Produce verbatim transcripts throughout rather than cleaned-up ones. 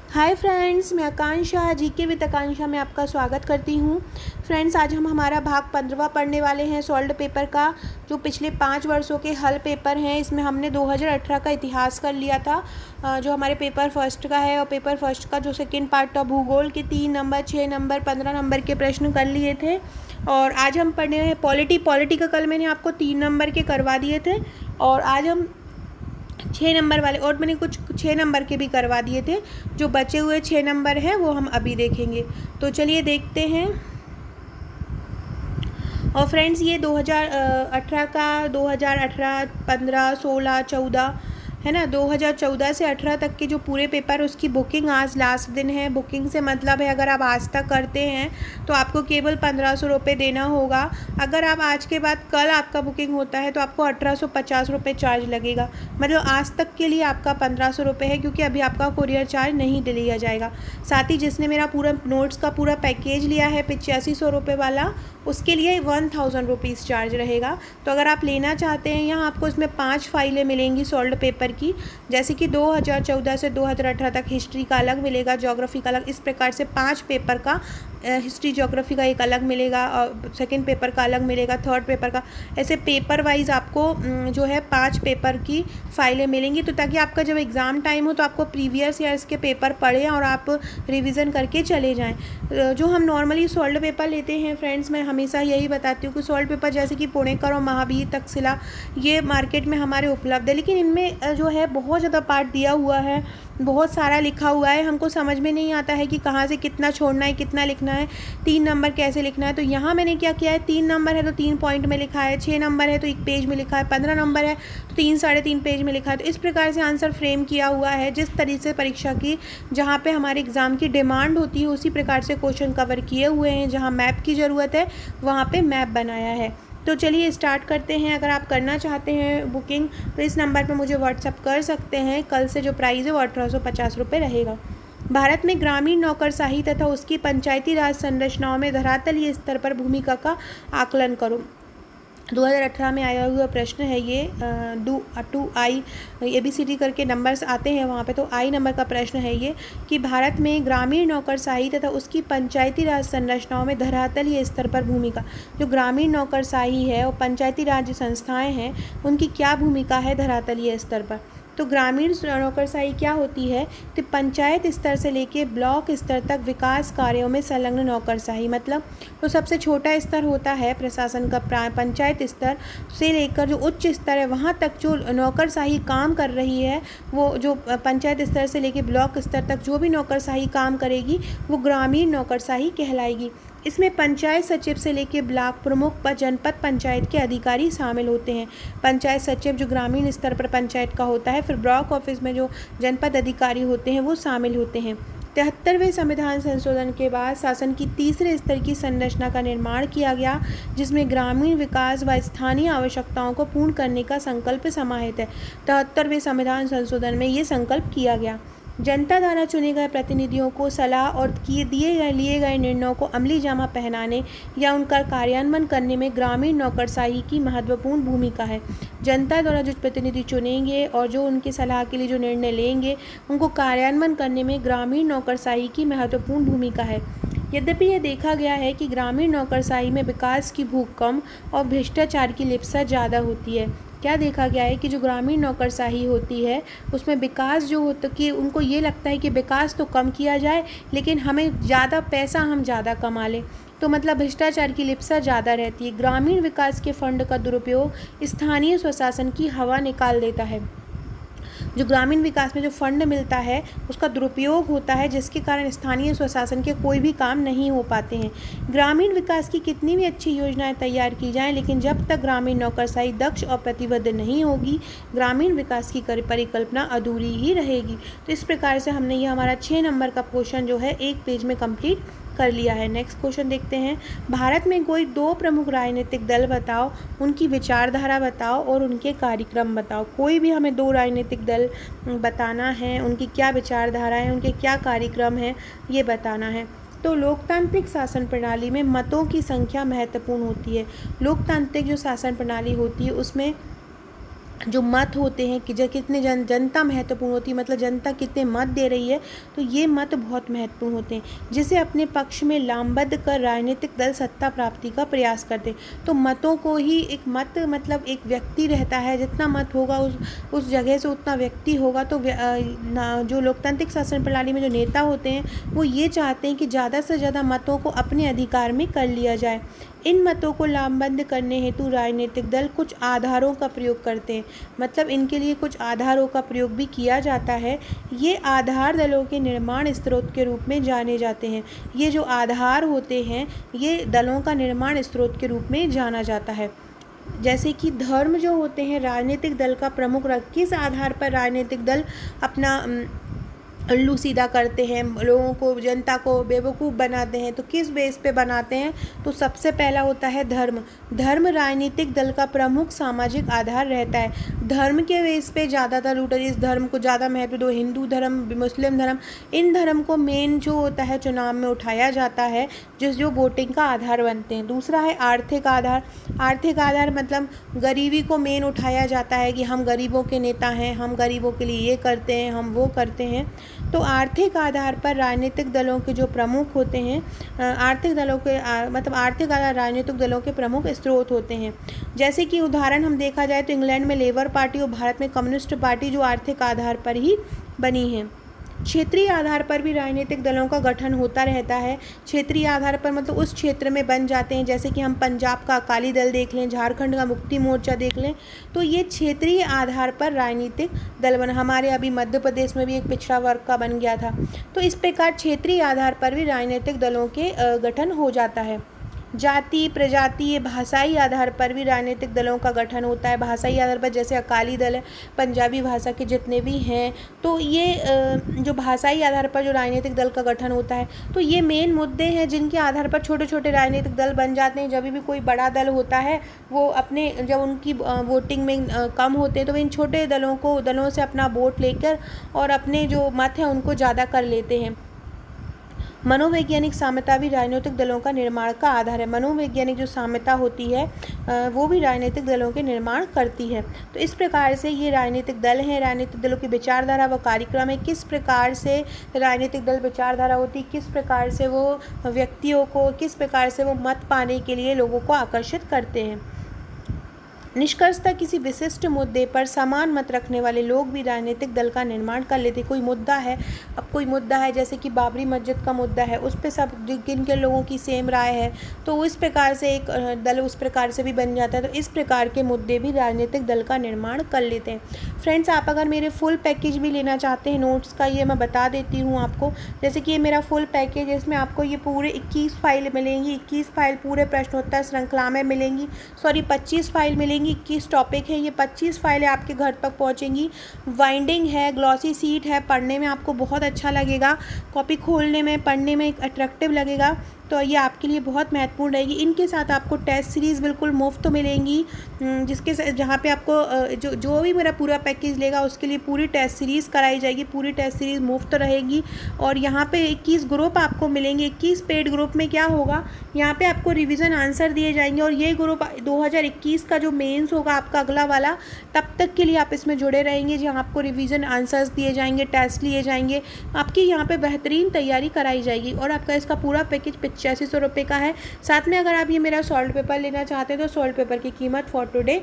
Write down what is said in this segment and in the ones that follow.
Hi friends, मैं आकांक्षा GK with आकांक्षा में आपका स्वागत करती हूँ। फ्रेंड्स, आज हम हमारा भाग पंद्रहवां पढ़ने वाले हैं सॉल्व्ड पेपर का, जो पिछले पाँच वर्षों के हल पेपर हैं। इसमें हमने दो हज़ार अठारह का इतिहास कर लिया था, जो हमारे पेपर फर्स्ट का है, और पेपर फर्स्ट का जो सेकंड पार्ट था भूगोल के तीन नंबर, छः नंबर, पंद्रह नंबर के प्रश्न कर लिए थे। और आज हम पढ़ने हैं पॉलिटी पॉलिटी का कल मैंने आपको तीन नंबर के करवा दिए थे, और आज हम छः नंबर वाले और मैंने कुछ छः नंबर के भी करवा दिए थे। जो बचे हुए छः नंबर हैं वो हम अभी देखेंगे। तो चलिए देखते हैं। और फ्रेंड्स, ये दो हज़ार अठारह का दो हज़ार अठारह, पंद्रह, सोलह, चौदह है ना, दो हज़ार चौदह से अठारह तक के जो पूरे पेपर उसकी बुकिंग आज लास्ट दिन है। बुकिंग से मतलब है अगर आप आज तक करते हैं तो आपको केवल पंद्रह सौ रुपये देना होगा। अगर आप आज के बाद कल आपका बुकिंग होता है तो आपको अठारह सौ पचास रुपये चार्ज लगेगा। मतलब आज तक के लिए आपका पंद्रह सौ रुपये है, क्योंकि अभी आपका कुरियर चार्ज नहीं लिया जाएगा। साथ ही जिसने मेरा पूरा नोट्स का पूरा पैकेज लिया है पिचासी सौ रुपये वाला, उसके लिए वन थाउजेंड रुपीज़ चार्ज रहेगा। तो अगर आप लेना चाहते हैं, यहाँ आपको इसमें पाँच फाइलें मिलेंगी सॉल्व्ड पेपर की, जैसे कि दो हज़ार चौदह से दो हज़ार अठारह तक हिस्ट्री का अलग मिलेगा, ज्योग्राफी का अलग। इस प्रकार से पांच पेपर का हिस्ट्री ज्योग्राफी का एक अलग मिलेगा, और सेकंड पेपर का अलग मिलेगा, थर्ड पेपर का, ऐसे पेपर वाइज आपको जो है पांच पेपर की फाइलें मिलेंगी। तो ताकि आपका जब एग्ज़ाम टाइम हो तो आपको प्रीवियस ईयर्स के पेपर पढ़ें और आप रिवीजन करके चले जाएं। जो हम नॉर्मली सॉल्व्ड पेपर लेते हैं फ्रेंड्स, मैं हमेशा यही बताती हूँ कि सॉल्व्ड पेपर जैसे कि पुणेकर और महावीर तक्षशिला ये मार्केट में हमारे उपलब्ध है, लेकिन इनमें जो है बहुत ज़्यादा पार्ट दिया हुआ है, बहुत सारा लिखा हुआ है। हमको समझ में नहीं आता है कि कहाँ से कितना छोड़ना है, कितना लिखना है, तीन नंबर कैसे लिखना है। तो यहाँ मैंने क्या किया है, तीन नंबर है तो तीन पॉइंट में लिखा है, छः नंबर है तो एक पेज में लिखा है, पंद्रह नंबर है तो तीन साढ़े तीन पेज में लिखा है। तो इस प्रकार से आंसर फ्रेम किया हुआ है। जिस तरीके से परीक्षा की जहाँ पे हमारे एग्ज़ाम की डिमांड होती है उसी प्रकार से क्वेश्चन कवर किए हुए हैं। जहाँ मैप की ज़रूरत है वहाँ पर मैप बनाया है। तो चलिए स्टार्ट करते हैं। अगर आप करना चाहते हैं बुकिंग तो इस नंबर पर मुझे व्हाट्सअप कर सकते हैं। कल से जो प्राइस है वो अठारह सौ पचास रुपये रहेगा। भारत में ग्रामीण नौकरशाही तथा उसकी पंचायती राज संरचनाओं में धरातलीय स्तर पर भूमिका का आकलन करो। दो हज़ार अठारह में आया हुआ प्रश्न है ये। डू टू आई ए बी सी डी करके नंबर्स आते हैं वहाँ पे, तो आई नंबर का प्रश्न है ये कि भारत में ग्रामीण नौकरशाही तथा उसकी पंचायती राज संरचनाओं में धरातलीय स्तर पर भूमिका। जो ग्रामीण नौकरशाही है और पंचायती राज संस्थाएं हैं उनकी क्या भूमिका है धरातलीय स्तर पर। तो ग्रामीण नौकरशाही क्या होती है, तो पंचायत स्तर से लेके ब्लॉक स्तर तक विकास कार्यों में संलग्न नौकरशाही। मतलब तो सबसे छोटा स्तर होता है प्रशासन का, पंचायत स्तर से लेकर जो उच्च स्तर है वहाँ तक जो नौकरशाही काम कर रही है, वो जो पंचायत स्तर से लेके ब्लॉक स्तर तक जो भी नौकरशाही काम करेगी वो ग्रामीण नौकरशाही कहलाएगी। इसमें पंचायत सचिव से लेकर ब्लॉक प्रमुख व जनपद पंचायत के अधिकारी शामिल होते हैं। पंचायत सचिव जो ग्रामीण स्तर पर पंचायत का होता है, फिर ब्लॉक ऑफिस में जो जनपद अधिकारी होते हैं वो शामिल होते हैं। तिहत्तरवें संविधान संशोधन के बाद शासन की तीसरे स्तर की संरचना का निर्माण किया गया, जिसमें ग्रामीण विकास व स्थानीय आवश्यकताओं को पूर्ण करने का संकल्प समाहित है। तिहत्तरवें संविधान संशोधन में ये संकल्प किया गया। जनता द्वारा चुने गए प्रतिनिधियों को सलाह और किए दिए गए लिए गए निर्णयों को अमली जामा पहनाने या उनका कार्यान्वयन करने में ग्रामीण नौकरशाही की महत्वपूर्ण भूमिका है। जनता द्वारा जो प्रतिनिधि चुनेंगे और जो उनकी सलाह के लिए जो निर्णय लेंगे उनको कार्यान्वयन करने में ग्रामीण नौकरशाही की महत्वपूर्ण भूमिका है। यद्यपि यह देखा गया है कि ग्रामीण नौकरशाही में विकास की भूख कम और भ्रष्टाचार की लिप्सा ज़्यादा होती है। क्या देखा गया है कि जो ग्रामीण नौकरशाही होती है उसमें विकास जो होता कि उनको ये लगता है कि विकास तो कम किया जाए लेकिन हमें ज़्यादा पैसा हम ज़्यादा कमा लें, तो मतलब भ्रष्टाचार की लिप्सा ज़्यादा रहती है। ग्रामीण विकास के फंड का दुरुपयोग स्थानीय स्वशासन की हवा निकाल देता है। जो ग्रामीण विकास में जो फंड मिलता है उसका दुरुपयोग होता है, जिसके कारण स्थानीय स्वशासन के कोई भी काम नहीं हो पाते हैं। ग्रामीण विकास की कितनी भी अच्छी योजनाएं तैयार की जाएं, लेकिन जब तक ग्रामीण नौकरशाही दक्ष और प्रतिबद्ध नहीं होगी, ग्रामीण विकास की परिकल्पना अधूरी ही रहेगी। तो इस प्रकार से हमने ये हमारा छः नंबर का क्वेश्चन जो है एक पेज में कंप्लीट कर लिया है। नेक्स्ट क्वेश्चन देखते हैं। भारत में कोई दो प्रमुख राजनीतिक दल बताओ, उनकी विचारधारा बताओ और उनके कार्यक्रम बताओ। कोई भी हमें दो राजनीतिक दल बताना है, उनकी क्या विचारधारा है, उनके क्या कार्यक्रम है, ये बताना है। तो लोकतांत्रिक शासन प्रणाली में मतों की संख्या महत्वपूर्ण होती है। लोकतांत्रिक जो शासन प्रणाली होती है उसमें जो मत होते हैं कि जो कितने जन जनता महत्वपूर्ण होती है, मतलब जनता कितने मत दे रही है, तो ये मत बहुत महत्वपूर्ण होते हैं, जिसे अपने पक्ष में लामबद्ध कर राजनीतिक दल सत्ता प्राप्ति का प्रयास करते हैं। तो मतों को ही एक मत मतलब एक व्यक्ति रहता है, जितना मत होगा उस उस जगह से उतना व्यक्ति होगा। तो जो लोकतांत्रिक शासन प्रणाली में जो नेता होते हैं वो ये चाहते हैं कि ज़्यादा से ज़्यादा मतों को अपने अधिकार में कर लिया जाए। इन मतों को लामबंद करने हेतु राजनीतिक दल कुछ आधारों का प्रयोग करते हैं, मतलब इनके लिए कुछ आधारों का प्रयोग भी किया जाता है। ये आधार दलों के निर्माण स्रोत के रूप में जाने जाते हैं। ये जो आधार होते हैं ये दलों का निर्माण स्रोत के रूप में जाना जाता है। जैसे कि धर्म जो होते हैं राजनीतिक दल का प्रमुख रख किस आधार पर राजनीतिक दल अपना उल्लू सीधा करते हैं, लोगों को जनता को बेवकूफ़ बनाते हैं, तो किस बेस पे बनाते हैं? तो सबसे पहला होता है धर्म। धर्म राजनीतिक दल का प्रमुख सामाजिक आधार रहता है। धर्म के बेस पे ज़्यादातर लूटर इस धर्म को ज़्यादा महत्व दो, हिंदू धर्म, मुस्लिम धर्म, इन धर्म को मेन जो होता है चुनाव में उठाया जाता है, जिस जो वोटिंग का आधार बनते हैं। दूसरा है आर्थिक आधार। आर्थिक आधार मतलब गरीबी को मेन उठाया जाता है कि हम गरीबों के नेता हैं, हम गरीबों के लिए ये करते हैं, हम वो करते हैं। तो आर्थिक आधार पर राजनीतिक दलों के जो प्रमुख होते हैं आर्थिक दलों के आ, मतलब आर्थिक आधार राजनीतिक दलों के प्रमुख स्रोत होते हैं। जैसे कि उदाहरण हम देखा जाए तो इंग्लैंड में लेबर पार्टी और भारत में कम्युनिस्ट पार्टी जो आर्थिक आधार पर ही बनी है। क्षेत्रीय आधार पर भी राजनीतिक दलों का गठन होता रहता है। क्षेत्रीय आधार पर मतलब उस क्षेत्र में बन जाते हैं, जैसे कि हम पंजाब का अकाली दल देख लें, झारखंड का मुक्ति मोर्चा देख लें, तो ये क्षेत्रीय आधार पर राजनीतिक दल बन। हमारे अभी मध्य प्रदेश में भी एक पिछड़ा वर्ग का बन गया था। तो इस प्रकार क्षेत्रीय आधार पर भी राजनीतिक दलों के गठन हो जाता है। जाति, प्रजातीय, भाषाई आधार पर भी राजनीतिक दलों का गठन होता है। भाषाई आधार पर जैसे अकाली दल है, पंजाबी भाषा के जितने भी हैं, तो ये जो भाषाई आधार पर जो राजनीतिक दल का गठन होता है, तो ये मेन मुद्दे हैं जिनके आधार पर छोटे छोटे राजनीतिक दल बन जाते हैं। जब भी कोई बड़ा दल होता है वो अपने जब उनकी वोटिंग में कम होते हैं तो इन छोटे दलों को दलों से अपना वोट लेकर और अपने जो मत हैं उनको ज़्यादा कर लेते हैं। मनोवैज्ञानिक साम्यता भी राजनीतिक दलों का निर्माण का आधार है। मनोवैज्ञानिक जो साम्यता होती है वो भी राजनीतिक दलों के निर्माण करती है। तो इस प्रकार से ये राजनीतिक दल हैं। राजनीतिक दलों की विचारधारा व कार्यक्रम है, किस प्रकार से राजनीतिक दल विचारधारा होती, किस प्रकार से वो व्यक्तियों को, किस प्रकार से वो मत पाने के लिए लोगों को आकर्षित करते हैं। निष्कर्षतः किसी विशिष्ट मुद्दे पर समान मत रखने वाले लोग भी राजनीतिक दल का निर्माण कर लेते। कोई मुद्दा है, अब कोई मुद्दा है जैसे कि बाबरी मस्जिद का मुद्दा है, उस पे सब किन के लोगों की सेम राय है, तो इस प्रकार से एक दल उस प्रकार से भी बन जाता है। तो इस प्रकार के मुद्दे भी राजनीतिक दल का निर्माण कर लेते हैं। फ्रेंड्स, आप अगर मेरे फुल पैकेज भी लेना चाहते हैं नोट्स का, ये मैं बता देती हूँ आपको। जैसे कि ये मेरा फुल पैकेज है, इसमें आपको ये पूरे इक्कीस फाइल मिलेंगी। इक्कीस फाइल पूरे प्रश्नोत्तर श्रृंखला में मिलेंगी, सॉरी पच्चीस फाइल मिलेंगी। इक्कीस टॉपिक है, ये पच्चीस फाइलें आपके घर तक पहुंचेंगी। वाइंडिंग है, ग्लॉसी सीट है, पढ़ने में आपको बहुत अच्छा लगेगा, कॉपी खोलने में पढ़ने में एक अट्रैक्टिव लगेगा, तो ये आपके लिए बहुत महत्वपूर्ण रहेगी। इनके साथ आपको टेस्ट सीरीज़ बिल्कुल मुफ्त मिलेंगी, जिसके जहाँ पे आपको जो जो भी मेरा पूरा पैकेज लेगा उसके लिए पूरी टेस्ट सीरीज़ कराई जाएगी। पूरी टेस्ट सीरीज़ मुफ्त रहेगी। और यहाँ पे इक्कीस ग्रुप आपको मिलेंगे। इक्कीस पेड ग्रुप में क्या होगा, यहाँ पे आपको रिवीजन आंसर दिए जाएंगे और ये ग्रुप दो हज़ार इक्कीस का जो मेंस होगा आपका अगला वाला, तब तक के लिए आप इसमें जुड़े रहेंगे, जहाँ आपको रिवीजन आंसर्स दिए जाएंगे, टेस्ट लिए जाएंगे, आपकी यहाँ पे बेहतरीन तैयारी कराई जाएगी। और आपका इसका पूरा पैकेज पचासी सौ रुपये का है। साथ में अगर आप ये मेरा सॉल्ट पेपर लेना चाहते हैं तो सॉल्ट पेपर की कीमत फॉर टुडे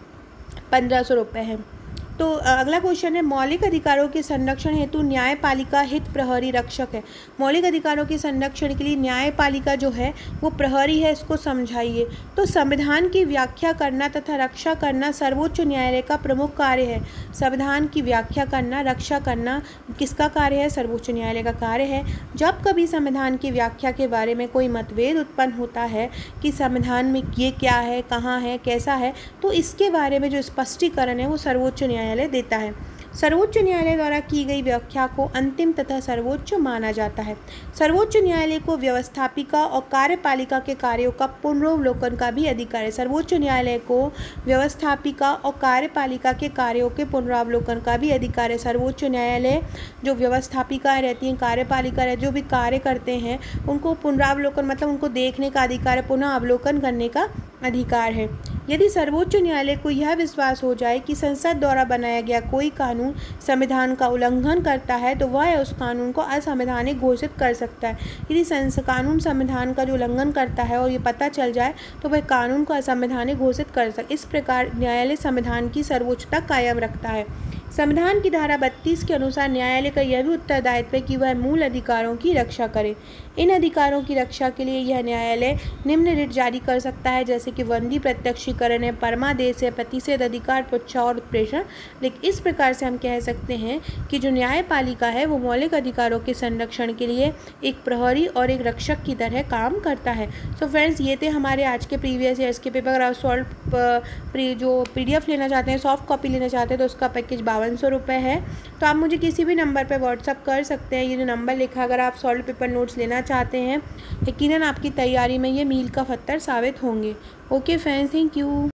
पंद्रह सौ रुपये है। तो अगला क्वेश्चन है, मौलिक अधिकारों के संरक्षण हेतु न्यायपालिका हित प्रहरी रक्षक है। मौलिक अधिकारों के संरक्षण के लिए न्यायपालिका जो है वो प्रहरी है, इसको समझाइए। तो संविधान की व्याख्या करना तथा रक्षा करना सर्वोच्च न्यायालय का प्रमुख कार्य है। संविधान की व्याख्या करना, रक्षा करना किसका कार्य है? सर्वोच्च न्यायालय का कार्य है। जब कभी संविधान की व्याख्या के बारे में कोई मतभेद उत्पन्न होता है कि संविधान में ये क्या है, कहाँ है, कैसा है, तो इसके बारे में जो स्पष्टीकरण है वो सर्वोच्च न्यायालय देता है। सर्वोच्च न्यायालय द्वारा की गई व्याख्या को अंतिम तथा सर्वोच्च माना जाता है। सर्वोच्च न्यायालय को व्यवस्थापिका और कार्यपालिका के कार्यों का पुनरावलोकन का भी अधिकार है। सर्वोच्च न्यायालय को व्यवस्थापिका और कार्यपालिका के कार्यों के पुनरावलोकन का भी अधिकार है। सर्वोच्च न्यायालय जो व्यवस्थापिकाएं रहती हैं, कार्यपालिका रहती है, जो भी कार्य करते हैं उनको पुनरावलोकन मतलब उनको देखने का अधिकार है, पुनः अवलोकन करने का अधिकार है। यदि सर्वोच्च न्यायालय को यह विश्वास हो जाए कि संसद द्वारा बनाया गया कोई कानून संविधान का उल्लंघन करता है तो वह उस कानून को असंवैधानिक घोषित कर सकता है। यदि कानून संविधान का जो उल्लंघन करता है और ये पता चल जाए तो वह कानून को असंवैधानिक घोषित कर सकता है। इस प्रकार न्यायालय संविधान की सर्वोच्चता कायम रखता है। संविधान की धारा बत्तीस के अनुसार न्यायालय का यह भी उत्तरदायित्व है कि वह मूल अधिकारों की रक्षा करे। इन अधिकारों की रक्षा के लिए यह न्यायालय निम्न रिट जारी कर सकता है, जैसे कि बंदी प्रत्यक्षीकरण है, परमादेश है, प्रतिषेध अधिकार, पुच्छा और उत्प्रेषण। लेकिन इस प्रकार से हम कह सकते हैं कि जो न्यायपालिका है वो मौलिक अधिकारों के संरक्षण के लिए एक प्रहरी और एक रक्षक की तरह काम करता है। सो फ्रेंड्स, ये थे हमारे आज के प्रीवियस ईयर्स के पेपर। अगर आप सॉल्व जो पी डी एफ लेना चाहते हैं, सॉफ्ट कॉपी लेना चाहते हैं, तो उसका पैकेज बावन सौ रुपये है। तो आप मुझे किसी भी नंबर पर व्हाट्सअप कर सकते हैं। ये जो नंबर लिखा, अगर आप सॉल्व पेपर नोट्स लेना चाहते हैं, यकीनन आपकी तैयारी में ये मील का पत्थर साबित होंगे। Okay friends, thank you.